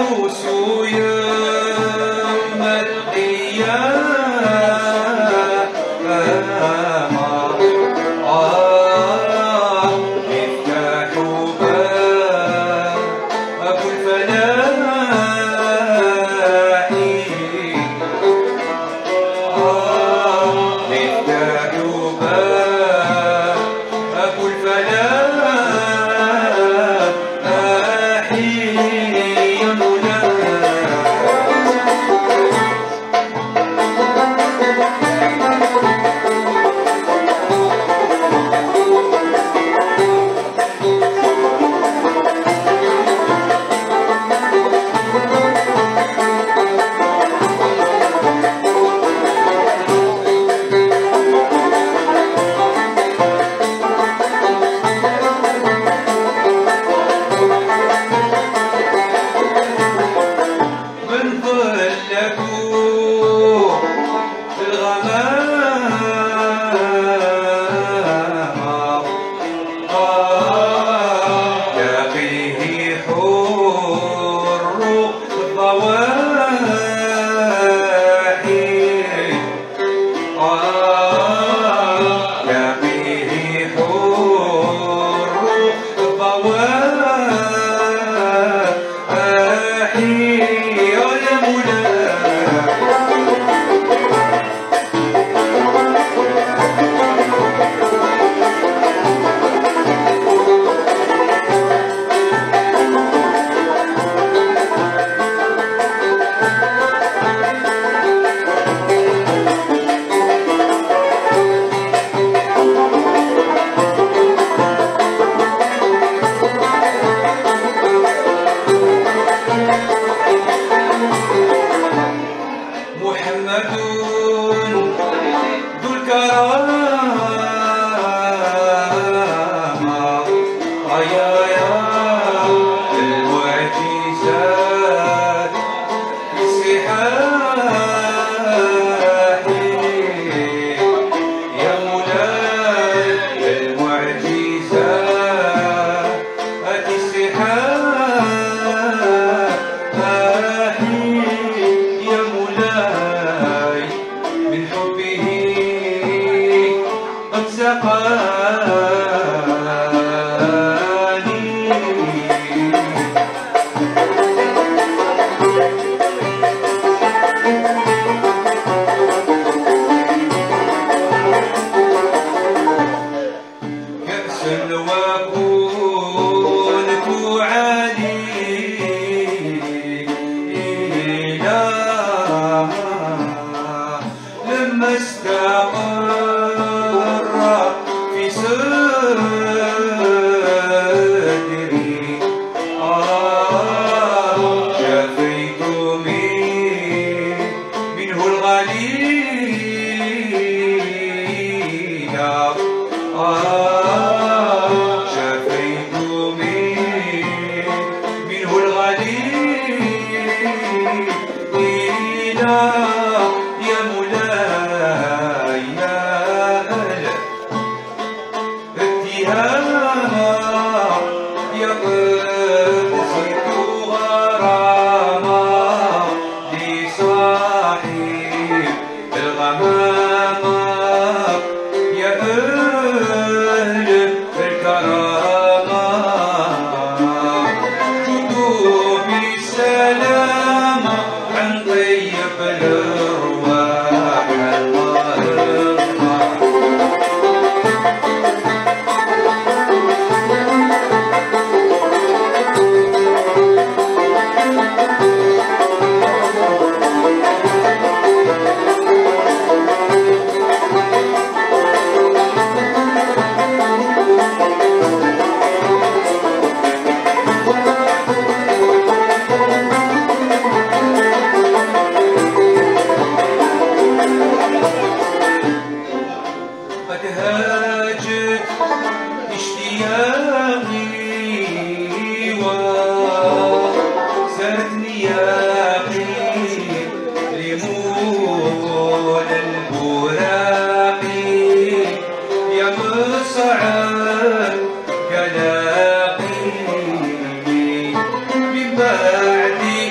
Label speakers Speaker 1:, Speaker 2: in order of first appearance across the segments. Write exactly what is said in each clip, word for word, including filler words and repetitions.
Speaker 1: من بعد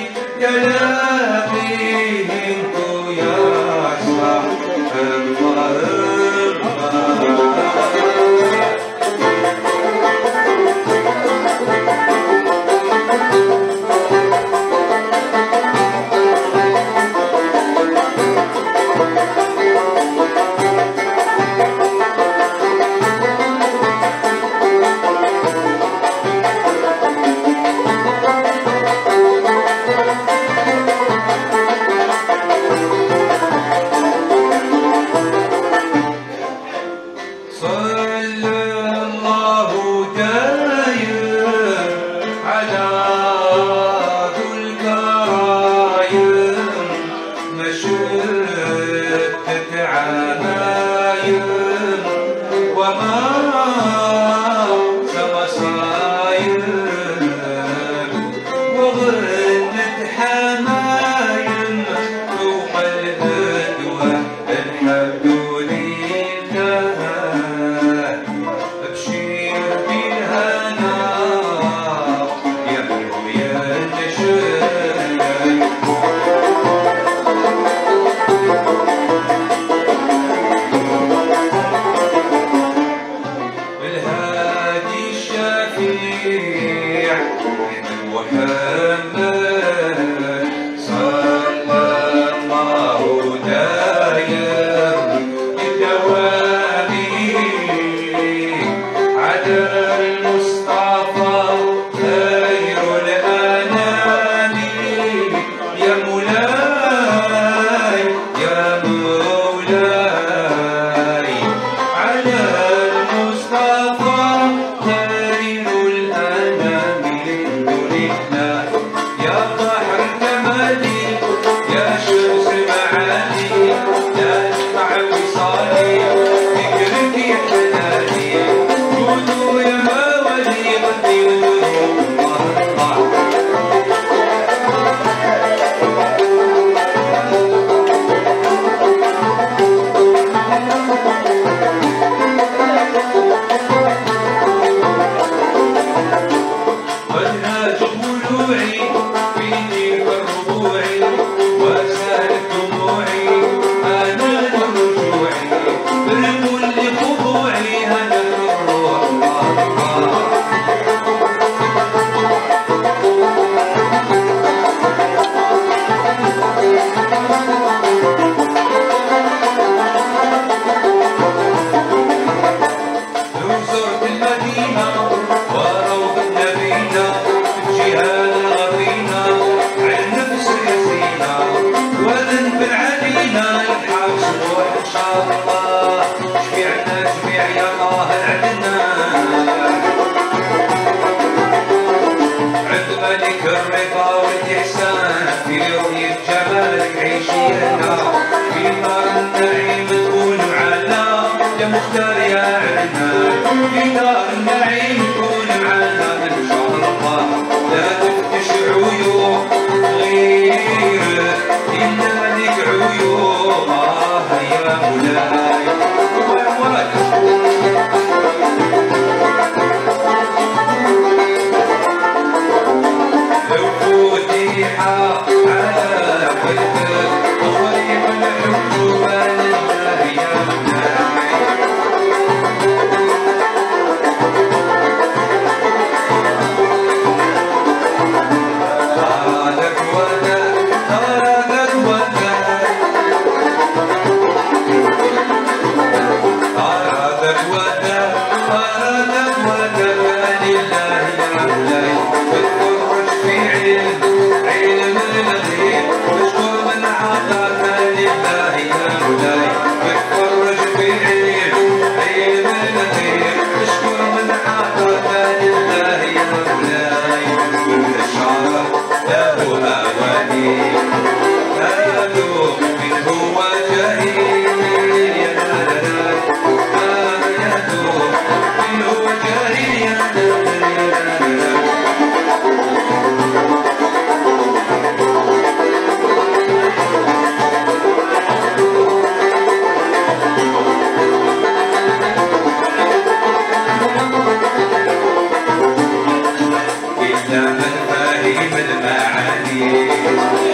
Speaker 1: من فاهم المعاني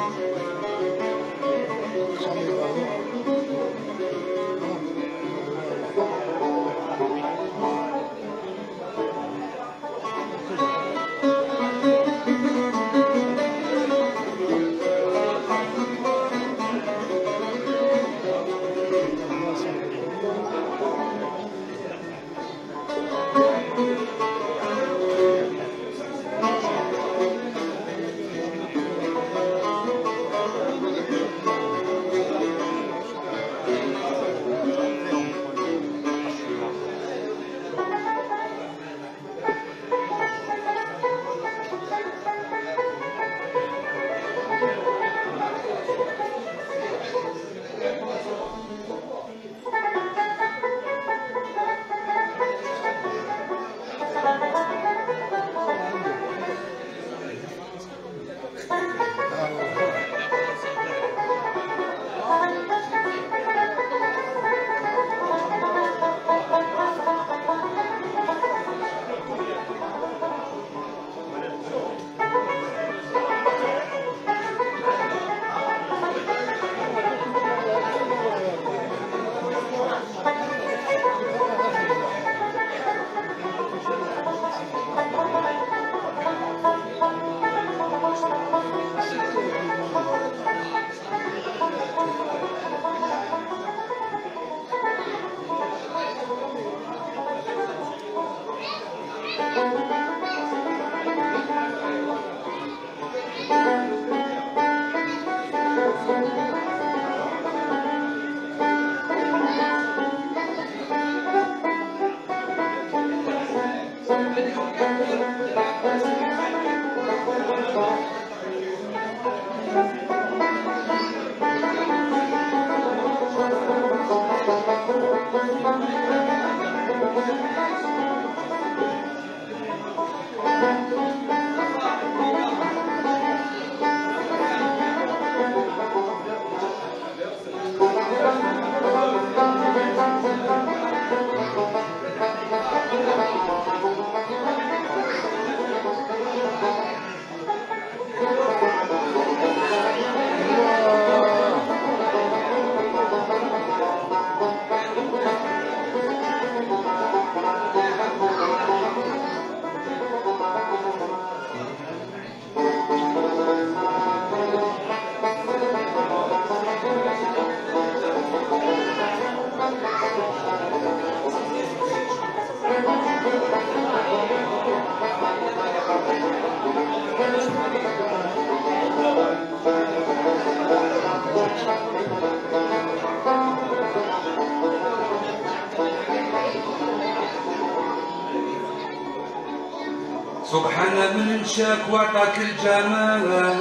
Speaker 1: سبحان من انشاك وعطاك الجمال،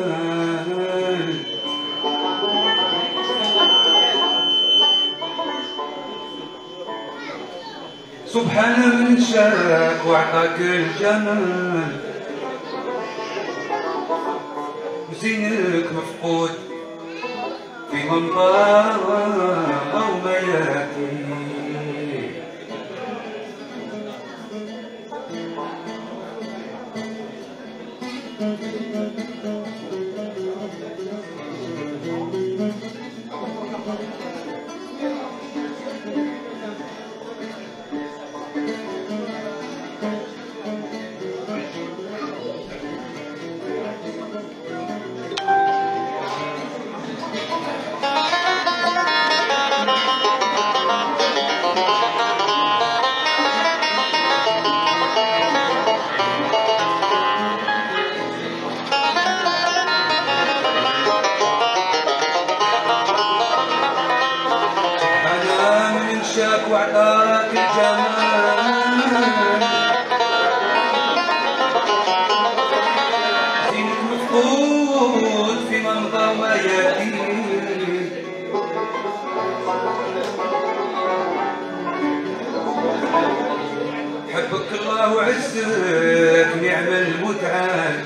Speaker 1: سبحان من انشاك وعطاك الجمال، وزينك مفقود في منظر أو مياتي. وعطاك الجمال، زينك مفقود في منظر ميادين. حبك الله وعزك نعم المتعال،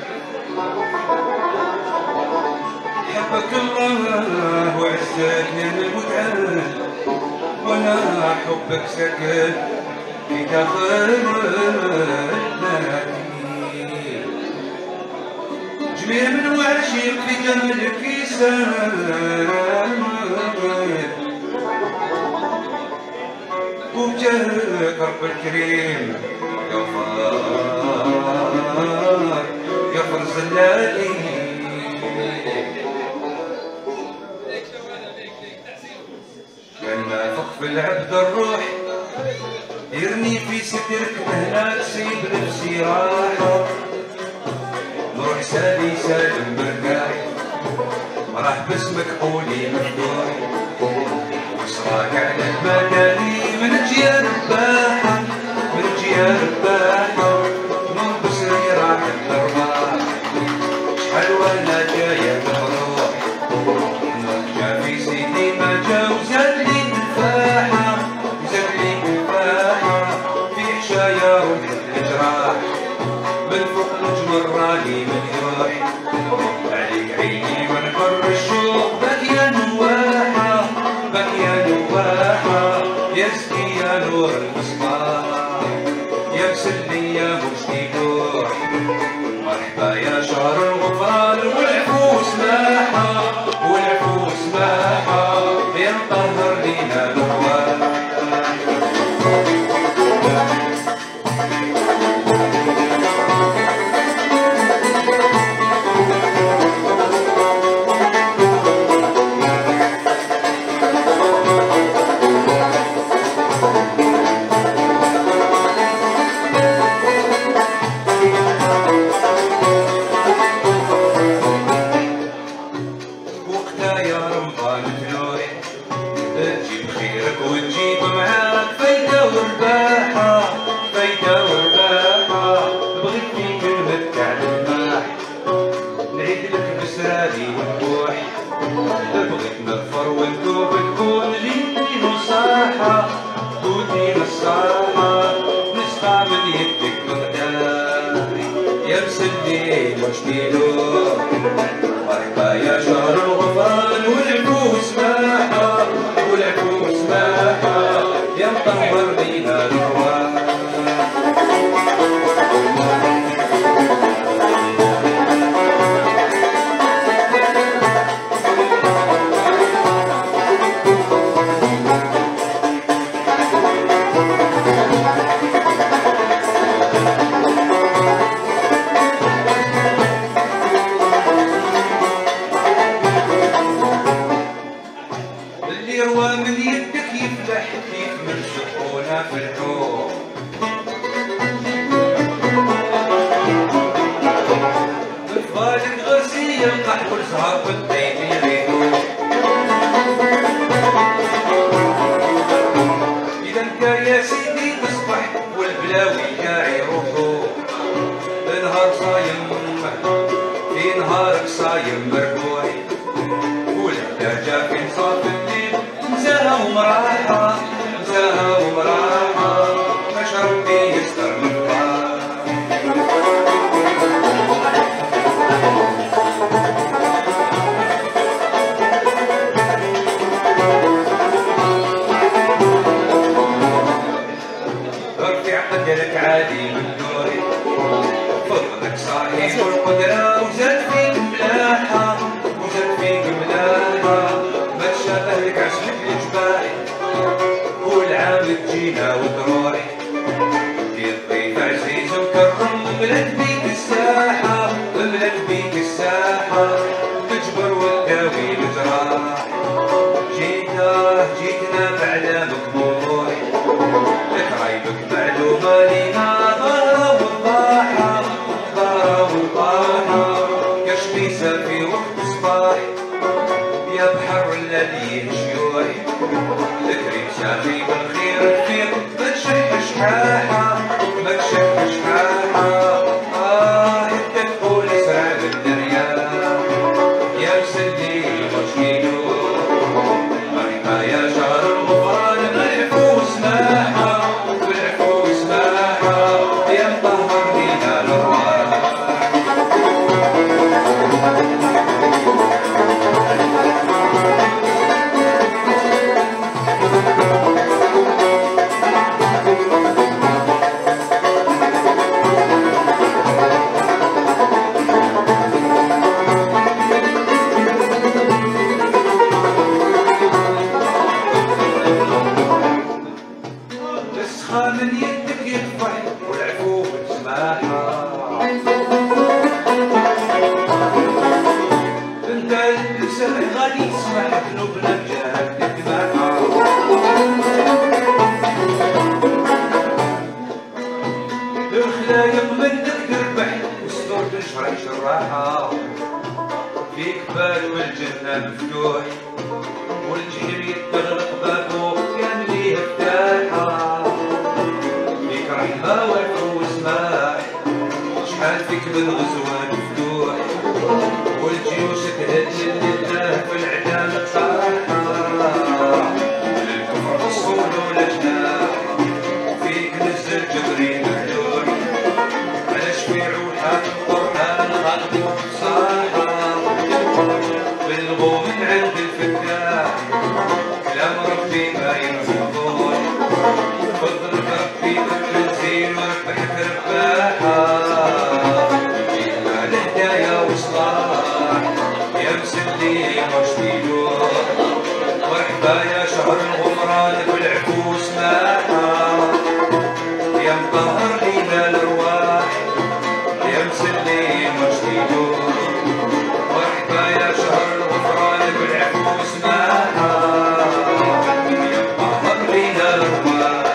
Speaker 1: حبك الله وعزك نعم المتعال، وانا حبك سكن في داخل المدينة. من وعشيق في جملك يسال وبجاك رب الكريم غفار غفر زلالي كان نافخ في العبد الروح يرني في سترك هناك سيب نفسي راحة نروح سالي سالم برقاح راح باسمك قولي مفتوح وصراك على المداري من جيا رباحة من جيا رباحة نور بسري راح الأرواح شحال وانا جاية مروح نور جا في سيدي ما جا وزاد لي تفاحة وزاد لي تفاحة في حشايا روح الجراح من فوق نجم راني من يروح عليك عيني ونبر الشوق باكية نواحة باكية نواحة يزكي يا نور المصباح يغسل لي يا مجدي روح مرحبا يا شهر الغفران والعفو سماحة والعفو سماحة يا مطهر لينا الأرواح بغيت نغفر ونتوب تكون لي نصاحة تكون لي نصاحة نسمع من يدك مقداري يا مسلي وجدي له مرحبا يا شهر الغفران والعفو سماحة والعفو سماحة يا مطهر بينا الأرواح في الحوم بفالك غسيل القحط والزهر والطيب يريدون إذا كان يا سيدي تصبح والبلاوي كاع يروحوا النهار صايم في نهارك صايم مربوح والعدا جا في نصاف الليل نزاهة ومراحة نزاهة ومراحة باش ربي يستر من الطاعة ارفع قدرك عالي من دوري فضلك صاحب القدرة وزاد فيك ملاحة وزاد فيك ملاحة ما تشابه لك عسلك الجبال والعام تجينا وتروح في الضيف عزيز مكرم ملت بيك الساحة ملت بيك الساحة تجبر وتداوي الجراح جينا جيتنا بعلامك موضوع تكرايبك معلومة لينا ضارة والضاحة ضارة والضاحة كشفي سافي وقت صباح يا بحر الذي شيوح ذكري مسافي بالخير الفيق ما تشح شحاحة ما تشح شحاحة آه حتى تقول اسرع بالدريا يا مسلي مشكيلو مرحبا يا شهر الغفران بالعفو سماحة بالعفو سماحة يا مطهر لينا الأرواح كانت لسان غادي يسمح ذنوبنا بجاهك تتبعها الخلايق منك تربح والصدور تشرح شراحة فيك بال والجنة مفتوح والجحيم يتغلق بابو كان ليه فتاحة فيك رحمة والفوز ماح شحال فيك من غزوان مفتوح والجيوش تهدي لله في العدام تصاحة للكفر الصول ولا جناح فيك نزل جبريل مهلوح على شفيع وحات القرآن غالب وصاحة بلغوا من عند الفتاح كلام ربي باين وضوح فضل ربي بالتنزيل وربحك رباحة إلا الهدايا وصلاح يا مسلي مرشدي لوح مرحبا يا شهر الغفران بالعفو سماحة يا مطهر لينا الأرواح يا مسلي مرشدي لوح مرحبا يا شهر الغفران بالعفو سماحة يا مطهر لينا الأرواح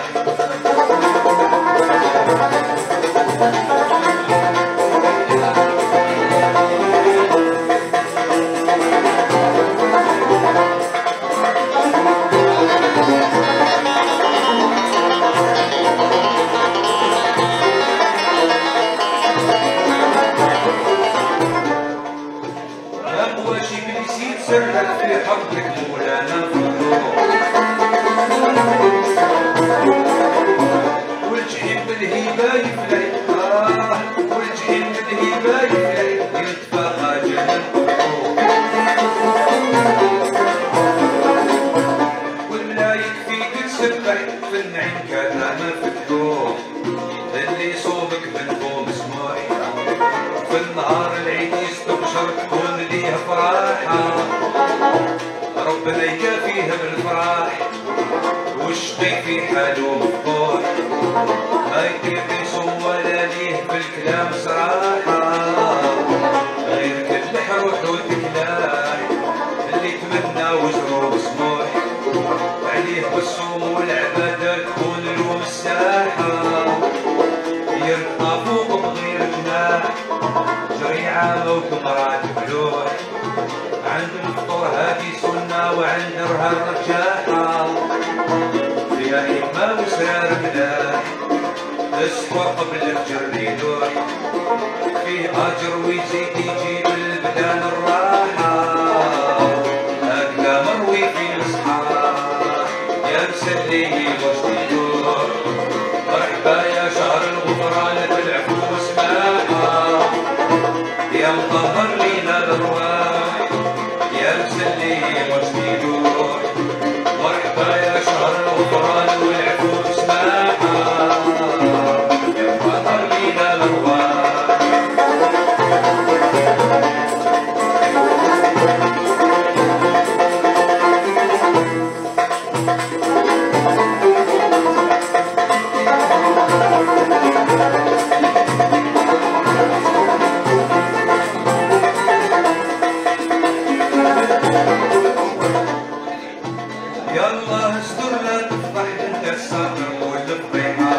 Speaker 1: سرك في حربك مولانا والجحيم بالهيبة يفلي آه والجحيم بالهيبة يفلي يطفى خاجل والملايك فيك تسبح في النعيم كلام فتحوه اللي صوبك ذنبه مسموح في النهار العيد يستبشر تكون ليه فرحة ربنا يكافيها بالفرح والشقي في حاله مفضوح ما يدير يصوم ولا ليه بالكلام صراحة غير كدح روحه وتكلاح اللي تمنى وجهه مسموح عليه بالصوم والعبادة تكون له مساحة يرقى فوق بغير جناح شريعة موت مرات بلوح عند الفطور هادي سنة وعند رها الرجاحة فيها حكمة وسرار ملاح السحور قبل الفجر يلوح فيه أجر ويزيد يجيب البدان الراحة هكذا مروي في الإصحاح يا مسلي مرشد يلوح مرحبا يا شهر الغفران بالعفو سماحة يا مطهر لينا الأرواح يا مسلي مرشد يلوح مرحبا يا شهر الغفران والعفو سماحة يا مطهر لينا الأرواح يلا استر لا تفضح انت الصبر والفضيحة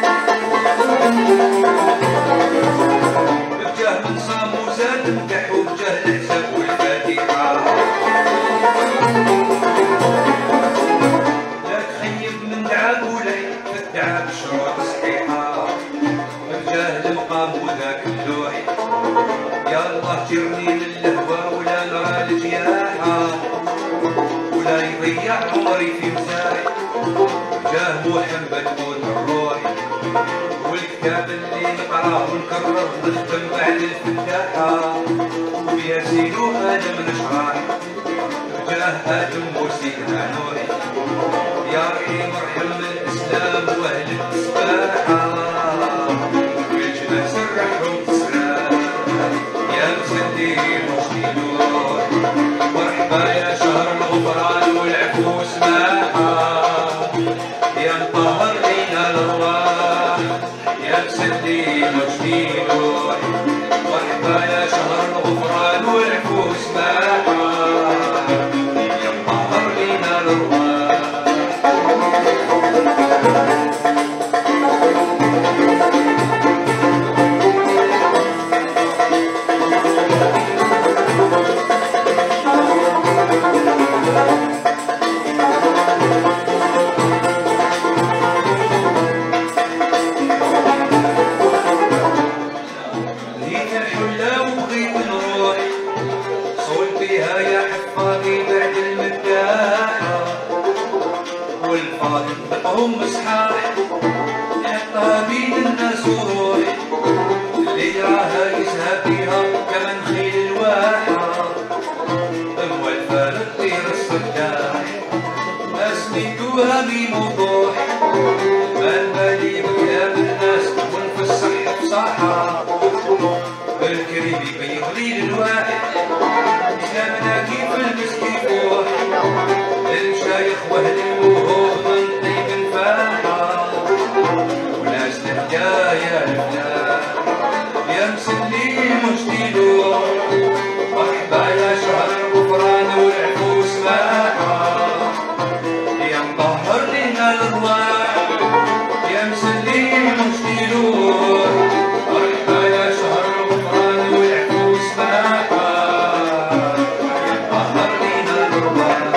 Speaker 1: بجاه من صام وزاد مدح وبجاه الحساب والفاتحة لا تخيب من دعاء ولي فالدعاء بشروط صحيحة بجاه المقام وذاك اللوح يا الله جرني من اللهوى ولا نرى الجياحة ولا يضيع عمري في مزاح جاه محمد موت الروح والكتاب اللي نقراه ونكرر نختم بعد الفتاحة وبياسين وآدم نشرح جاه آدم وسيدنا نوح يا رحيم ارحم الإسلام وأهل التسباحة بالجنة سرحهم تسرح يا مسدي مرشدون مرحبا يا شهر الغفران والعفو سماحة يا مطهر لينا الأرواح يا مسدي مرشدون مرحبا يا شهر الغفران والعفو سماحة الفاضي بعد المداحة والفاضي طبقهم مصحاح يحطها بين الناس وروح اللي راها يزهى بيها كمن خيل الواحة أول طير الصداح أسندوها بموضوح ما بالي بكلام الناس ونفسح بصحة الكريم بيغلي للواحد إسلامنا كيف المسك يفوح المشايخ وأهل الوهوب من طيب الفاحة وناس الحكاية الفلاح يا مسلي مجديدو مرحبا يا شهر الغفران والعفو سماحة يا مطهر لنا الأرواح يا مسلي مجديدو مرحبا يا شهر الغفران والعفو سماحة يا مطهر لنا الأرواح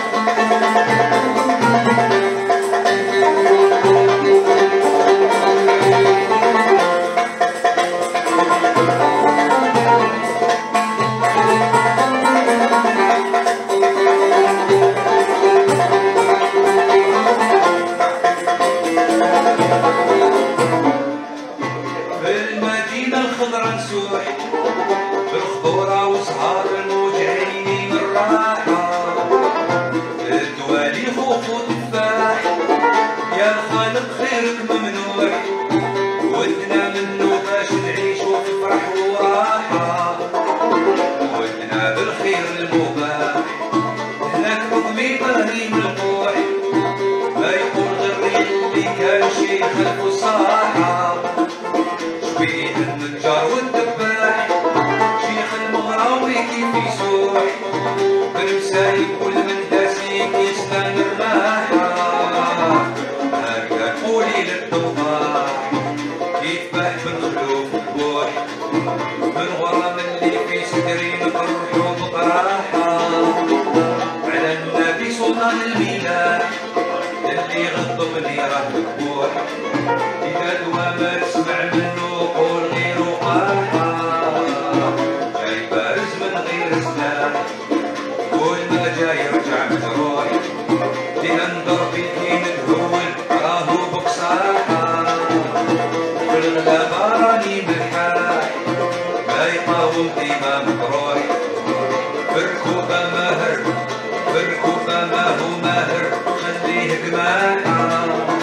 Speaker 1: الخضرا نسوح بالخضورة وسهر الموجعين من الراحة الدوالي خوخ وتفاح يا الخالق خيرك ممنوح ودنا منه باش نعيشو في فرح وراحة ودنا بالخير المباح هناك حكمي طاهي ملقوح ما يقول غير اللي كان شي خلف الصاحة شبيه النجار والدباح شيخ المغراوي كيف يسوح بالمسايب والمنداسيك يسنان الراحة هكا قولي للضباح يذبح من خلوف البوح من غرام اللي في صدري نفرحو بطراحة على النبي سلطان الملاح اللي غضبني راه مذبوح إذا دوا ما تسمع منه قول غير وقاحة جاي بارز من غير سلاح قول ما جاي يرجع مجروح لأنظر فيكي مدهول راهو بقصاحة في الغلابة راني ملحاح ما يقاوم ديما مطروح في الركوبة ماهر في الركوبة ما هو ماهر خليه قماحة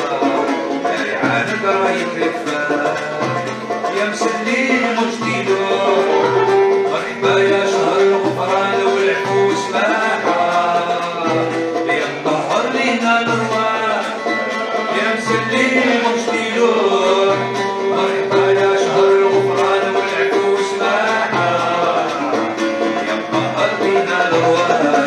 Speaker 1: عانق رايك لفاح يا مسلي مجديدو مرحبا يا شهر الغفران والعفو سماحة يا مطهر لينا الأرواح يا مسلي مجديدو مرحبا يا شهر الغفران والعفو سماحة يا مطهر لينا الأرواح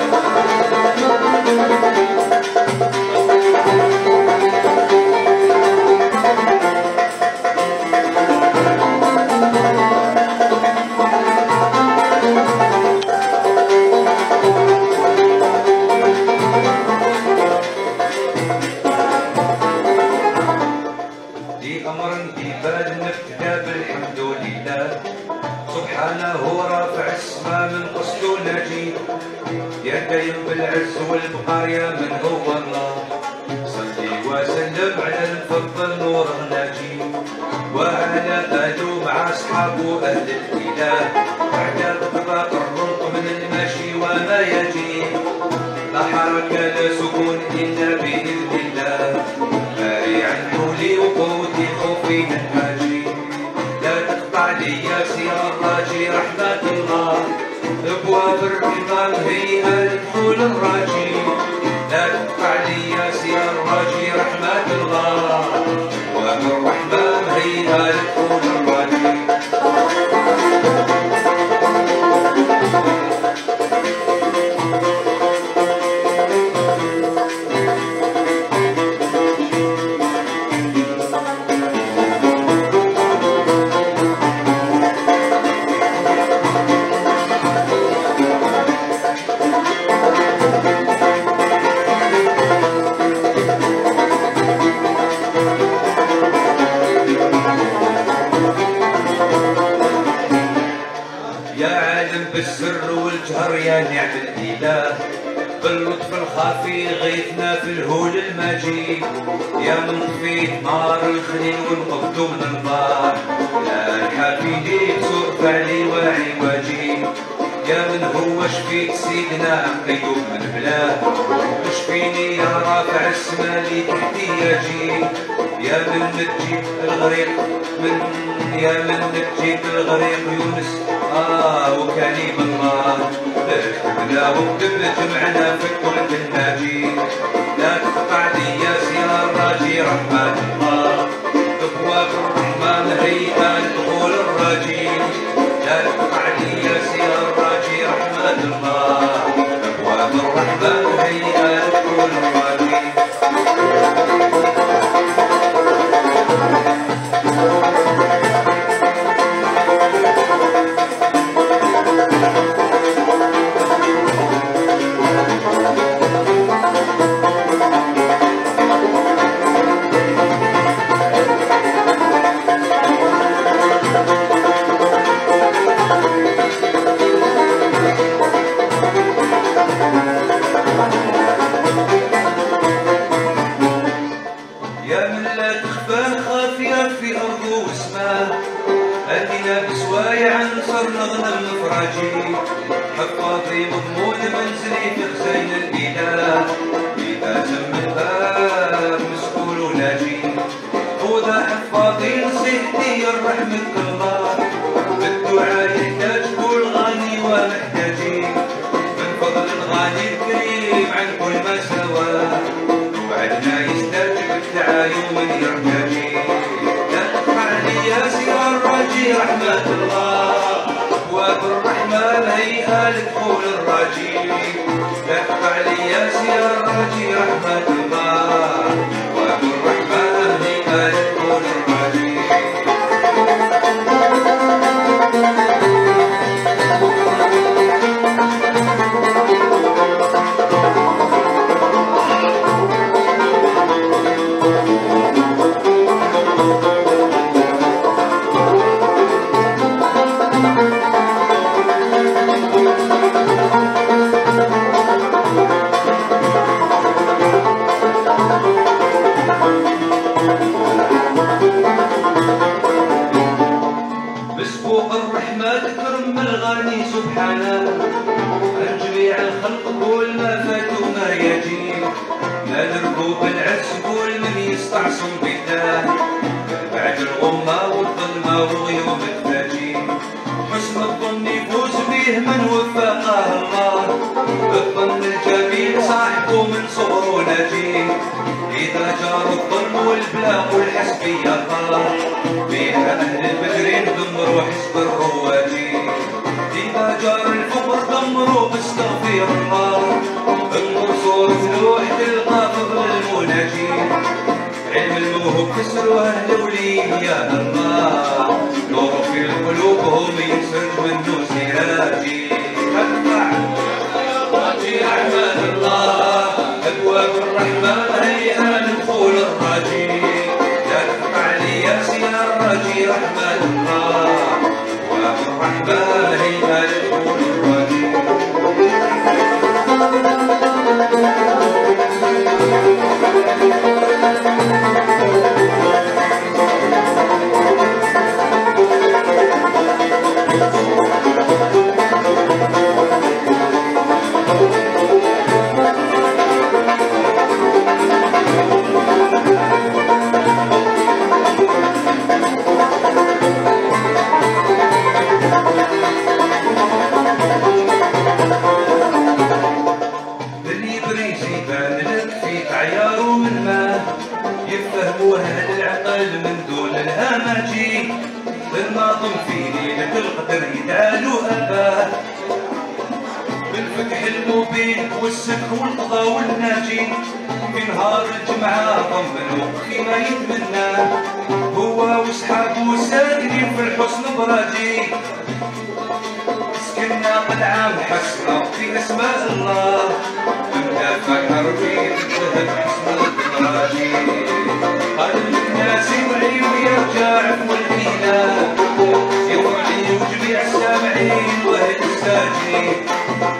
Speaker 1: أمر إباد نبتدى بالحمد لله سبحانه رافع السما من قصده نجيب يا دايم بالعز والبقار يا من هو الله صلي وسلم على المفضل نور النجيب وعلى آله مع أصحابه أهل الإله بعد بطاق الرنق من المشي وما يجيب لا حركة لا سكون إلا بإذن الله باري عن حولي وقوتي خوفي من حاجي لا تقطع لي يا سير الراجي رحمة الله ابواب الرضا مهيئة لدخول الراجي لا تقطع لي يا سير الراجي رحمة الله ابواب الرحمة مهيئة لدخول الراجي
Speaker 2: Thank you.
Speaker 1: تسهر يا نعم الإله، باللطف الخافي غيثنا في الهول المجيد، يا من طفيت نار الخليل ونقبضو من البار، لا الحفيدي ترفع علي واعي وجيد، يا من هو شفيت سيدنا قيوب من بلاه، وشفيني يا رافع السما لي تحتي يا جيد، يا من نجيت الغريق من يا من نجيت الغريق يونس اه وكريم الله، اكتبنا واكتب جمعنا في كل المجيد، لا تقطع لي يا سيار راجي رحمة الله، ابواب الرحمن هيئة لدخول الرجيم، لا تقطع لي يا سيار راجي رحمة الله، ابواب الرحمن هيئة لدخول الرجيم. يا من لا تخفى خافية في أرض وسماء، أتينا بسوايع نصر نغنم مفراجي، حفاظي مضمون منزلي في خزين الإله، إذا تم الباب مسؤول وناجي، وذا حفاظي نصيحتي رحمة الله، بالدعاء يحتاج كل غني ومحتاجي، من فضل الغني الكريم عن كل ما سواه، وعدنا يستجب التعايم من يرتجي، لا تقطع لي يا سير الراجي رحمة الله، ابواب الرحمن هيئة لدخول الراجي، لا تقطع لي يا سير الراجي رحمة الله، ابواب الرحمن هيئة لدخول الراجي. بسبوق الرحمة تكرم الغني سبحانه، عن جميع الخلق كل ما فات وما يجي، لا نركب العز كل من يستعصم بالله، بعد الغمة والظلمة والغيوم تفاجي، حسن الظن يفوز به من وفقه الله، الظن الجميل صاحبه من صغره نجي، إذا جار الظلم والبلاء والحسبية طار، بها أهل البدرين دمروا حسب الرواجي، إذا جار الفقر دمروا باستغفر الله، النصور فلوح تلقى فضل المناجي، علم الموهوب كسروا أهل وليا الله، نور في قلوبهم ينسج منه سراجي، راجي رحمن الله، أبواب الرحمن هيئة لدخول الراجي، لا تقطع لي يا سير راجي رحمن الله، أبواب الرحمن هيئة لدخول الراجي. عياره من ما يفهموا أهل العقل من دون الهمجي، الناظم في ليلة القدر يتعالوا أباه، بالفتح المبين والسكر والقضاء والناجي، في نهار الجمعة طمنوا فيما يتمناه، هو وصحابه ساكنين في الحسن براجي، سكننا قد عام حسنا في أسماء الله، فكر في الذهب حسن الدراجي، قلب الناس يوعي ويرجع والإله، يوعي وجميع السامعين وأهل الساجين،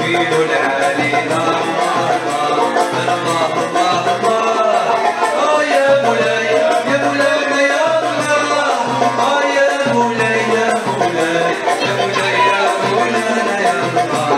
Speaker 1: ويلو العالي الله الله الله الله آه يا مولاي يا مولاي يا الله آه يا مولاي يا مولاي يا مولاي يا مولانا يا الله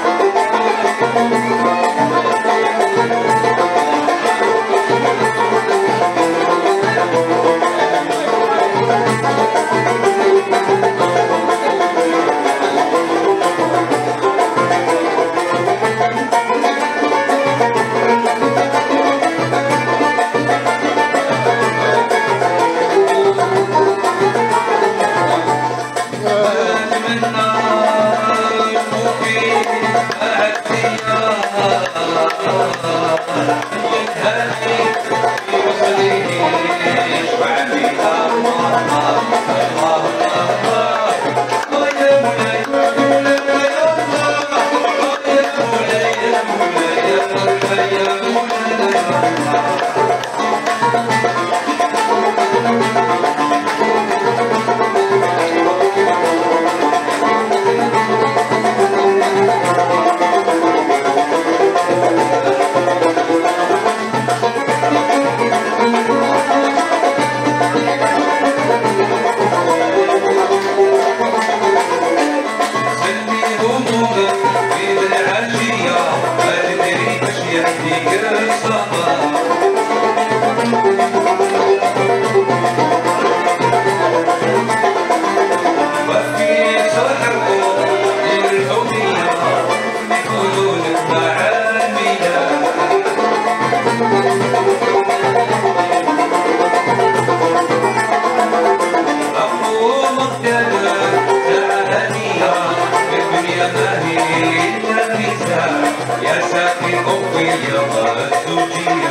Speaker 1: يا ساقي قوي يا الزوجية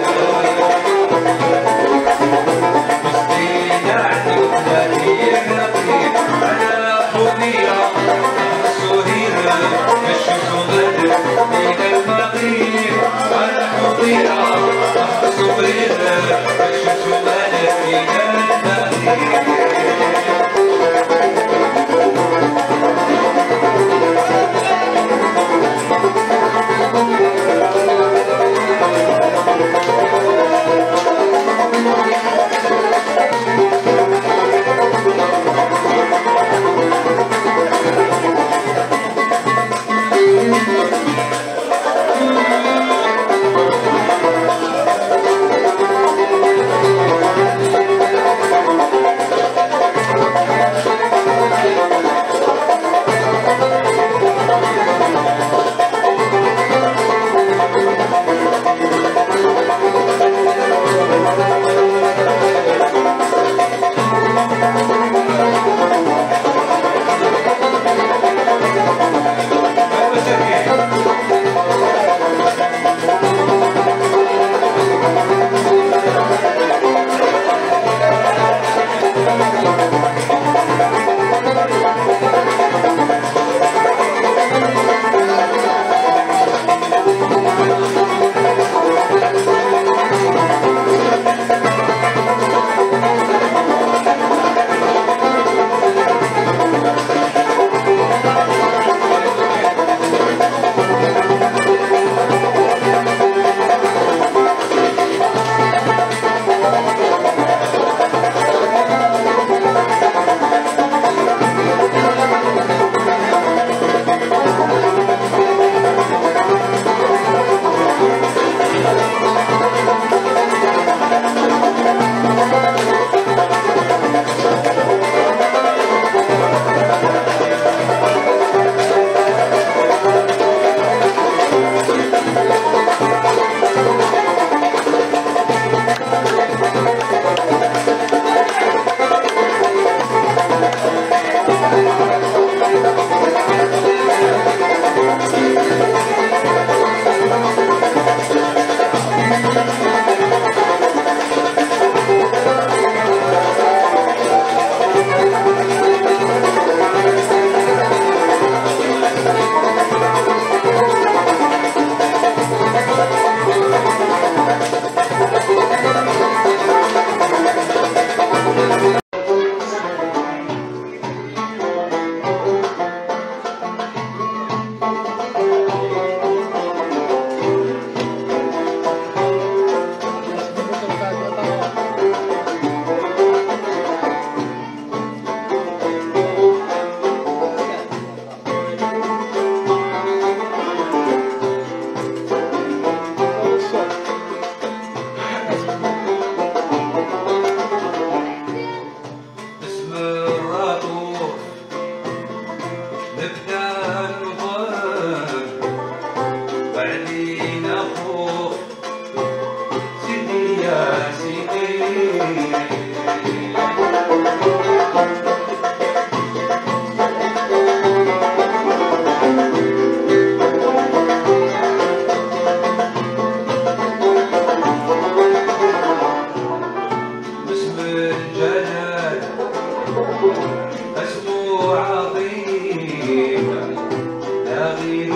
Speaker 1: مسكين يعني ولادي يحلقي على حضيرة سهيرة الشمس غدر إلى المغيب على حضيرة سهيرة الشمس غدر إلى المغيب
Speaker 2: Thank you.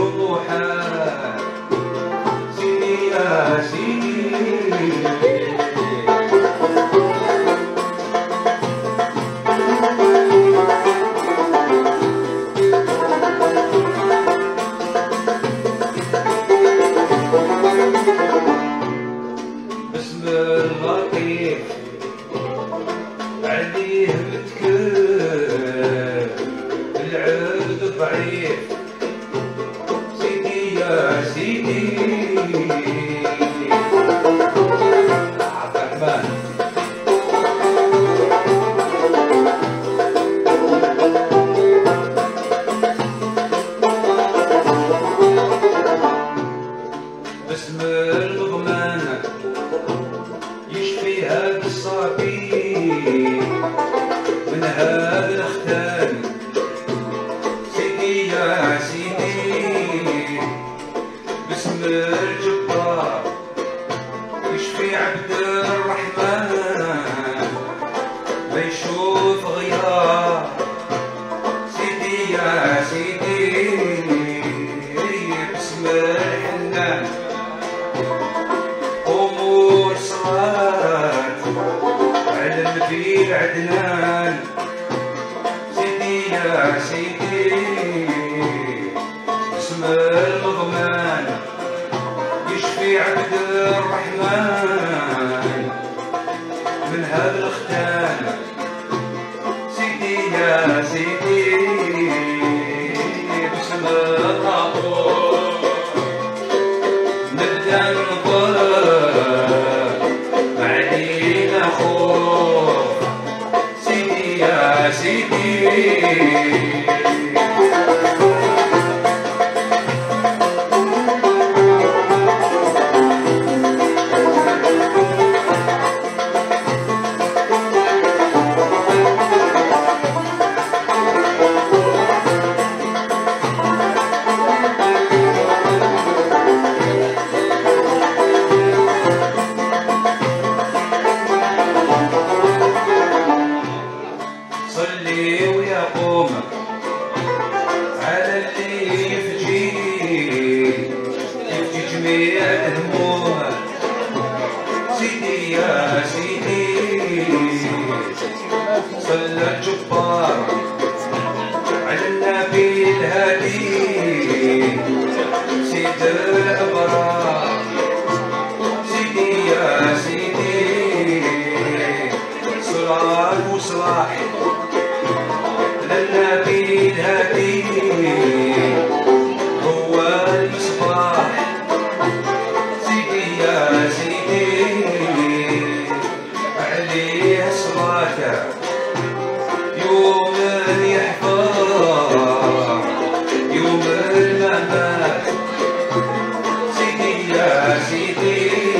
Speaker 1: طموحات سيدي يا سيدي باسم اللطيف عليه متكل العبد ضعيف سيدي يا سيدي عبد الرحمن باسم المضمان يشفي هاد الصبي من هذا الختان سيدي يا سيدي باسم الجبار يشفي عبد الرحمن ما يشوف غيار سيدي يا سيدي باسم الحنان أمور صلاة على النبي عدنان سيدي يا سيدي باسم المضمان يشفي عبد الرحمن من هذا الختان سيدي يا سيدي باسم الطاغوت نبدا ننظر علينا خوف سيدي يا سيدي صلي ويا قوم على اللي يفجي يفجي جميع الهموم سيدي يا سيدي صلى الجبار على النبي الهادي سيد الأبرار سيدي يا سيدي صلاة وصلاح للنبي الهادي هو المصباح سيدي يا سيدي عليه صلاته يوم يحفظ يوم الممات سيدي يا سيدي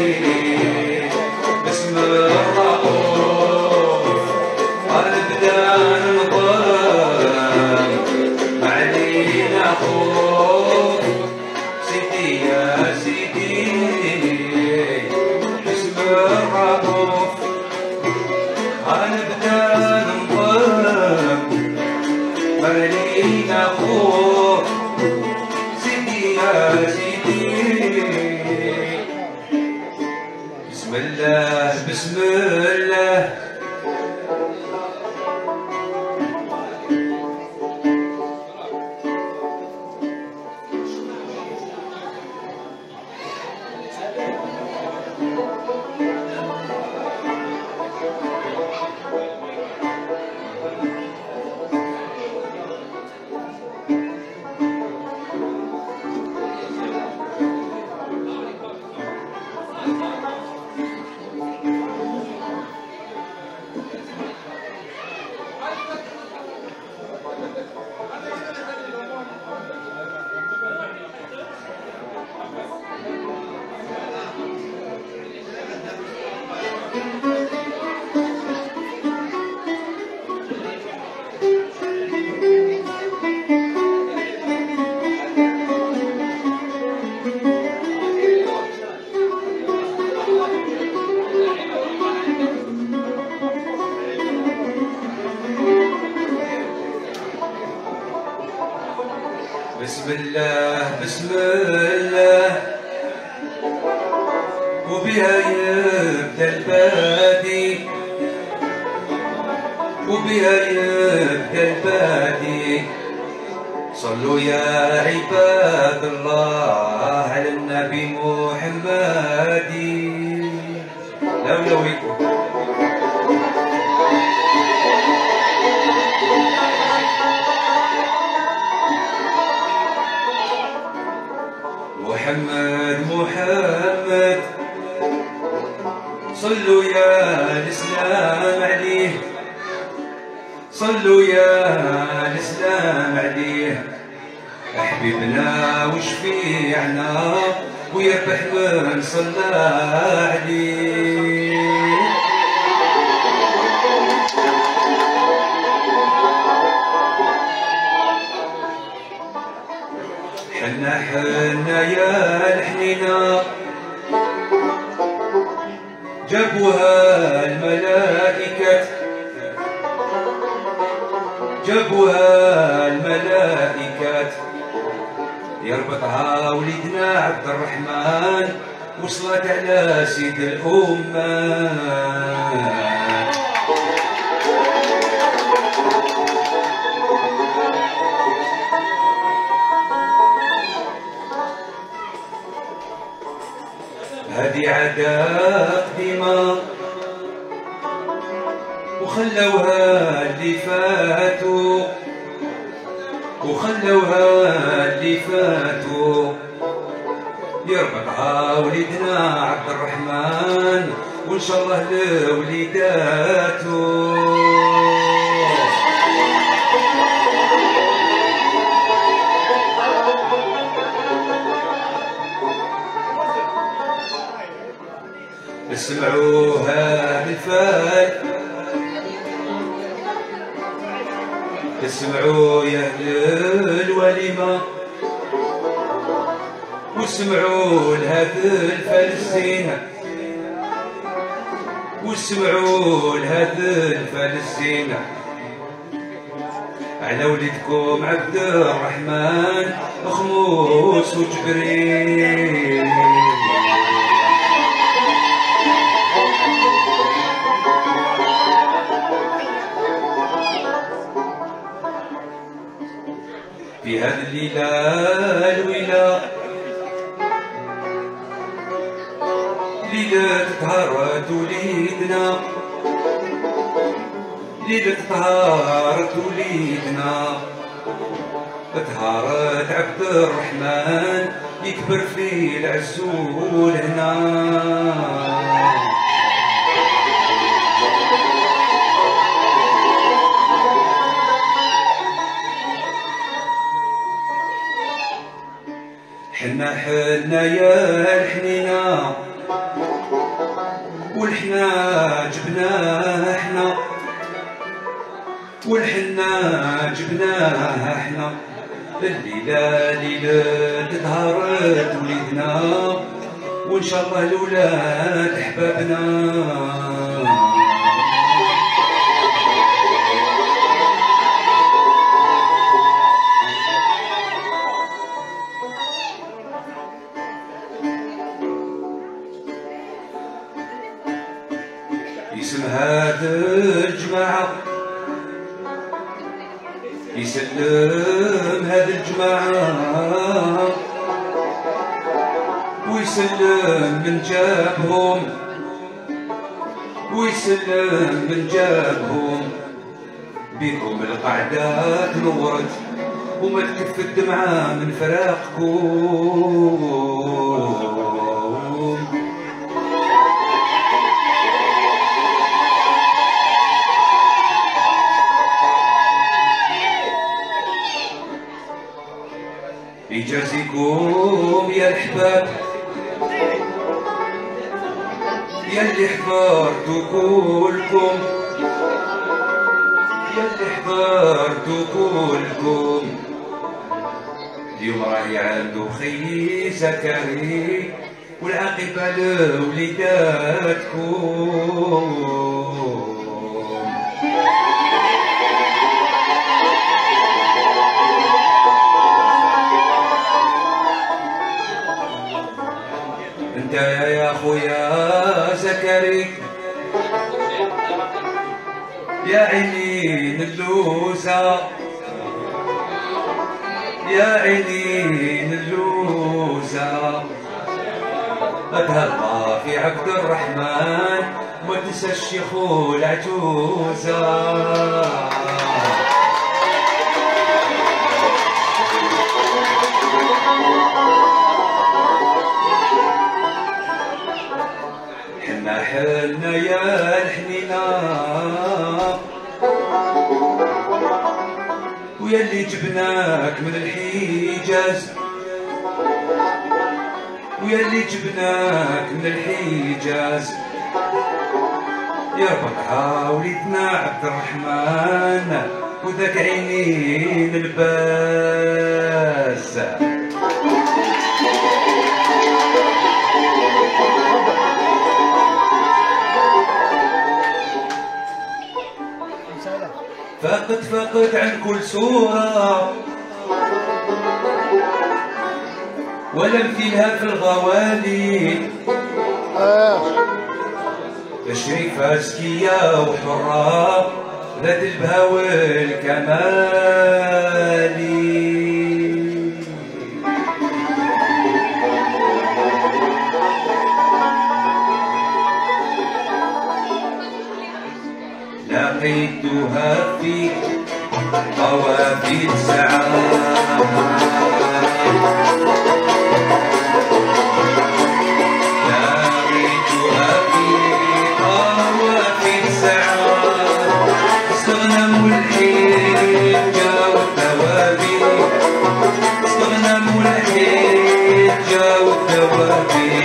Speaker 1: باسم الرؤوف نبدا ننظر علينا خوف سيدي يا سيدي باسم الرؤوف نبدا ننظر علينا خوف سيدي يا سيدي بسم الله بسم الله بسم الله وبها يبدا البادي وبها يبدا البادي. صلوا يا عباد الله على النبي محمد. لا ولا ويكم محمد محمد. صلوا يا الإسلام عليه صلوا يا الإسلام عليه. حبيبنا وشفيعنا ويربح من صلى عليه. حنا حنا يا الحنينة جابوها الملائكة جابوها الملائكة. يربطها وليدنا عبد الرحمن وصلت على سيد الأمة. هذه عادة قديمة وخلوها اللي فاتوا وخلوها اللي فاتوا. يربطها وليدنا عبد الرحمن وان شاء الله لوليداته. اسمعوها بالفال اسمعوا يا اهل الوليمه واسمعوا لهذا الفلسطين واسمعوا لهذا الفلسطين على وليدكم عبد الرحمن خموس وجبريل. في هذه الليلة الويلة ليلة طهارت وليدنا ليلة طهارت وليدنا. طهارت عبد الرحمن يكبر في العزول هنا. حنا حنا يا الحنينة والحنا جبناه حنا والحنا جبناه حنا. الليلة ليلة طهارت وليدنا وان شاء الله الولاد احبابنا. اسم هذا الجماعة يسلم هذا الجماعة ويسلم من جابهم ويسلم من جابهم. بكم القعدة تنورت وما تكف الدمعة من فراقكم. يجازيكم يا الحباب ياللي حضرتوا كلكم ياللي حضرتوا كلكم. اليوم راهي عنده خي زكري والعاقبة لوليداتكم. انت يا خويا زكريا يا عينين اللوزة يا عينين اللوزة اتهلا في عبد الرحمن ما تنسى الشيخ والعجوزة. حنا حلنا يا الحنينة ويا اللي جبناك من الحجاز ويا اللي جبناك من الحجاز يا ربك وليدنا عبد الرحمن وذاك عينين الباس. فقد فقد عن كل صورة ولم فيها في الغوالي تشريفها زكية وحرة ذات البهاء والكمال. لقيتها في قوافي السعادة لقيتها في قوافي السعادة استغنموا الحجة والثوابي استغنموا الحجة والثوابي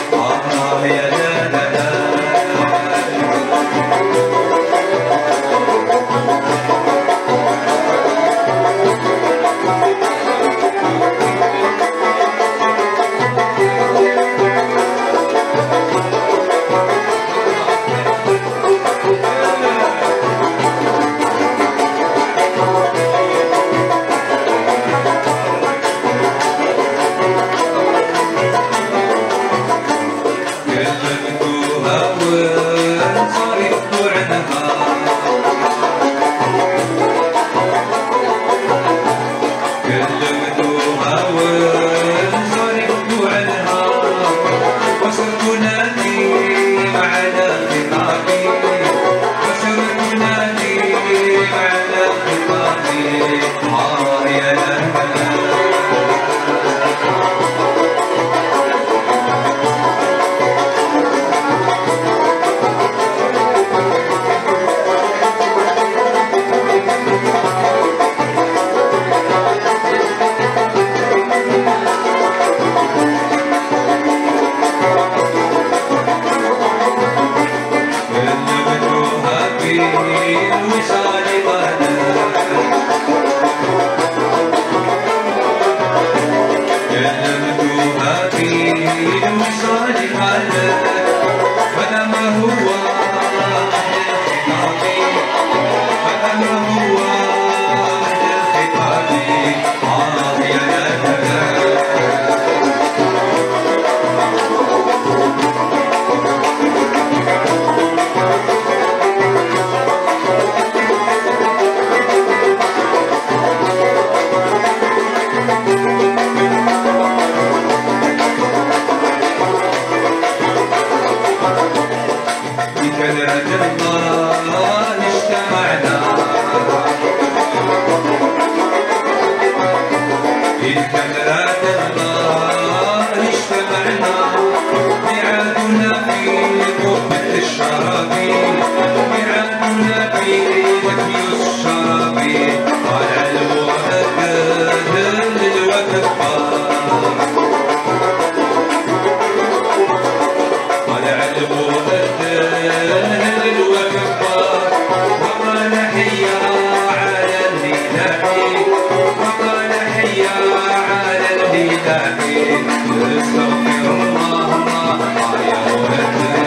Speaker 1: آه يا لا لا لا استغفر الله الله يا ولد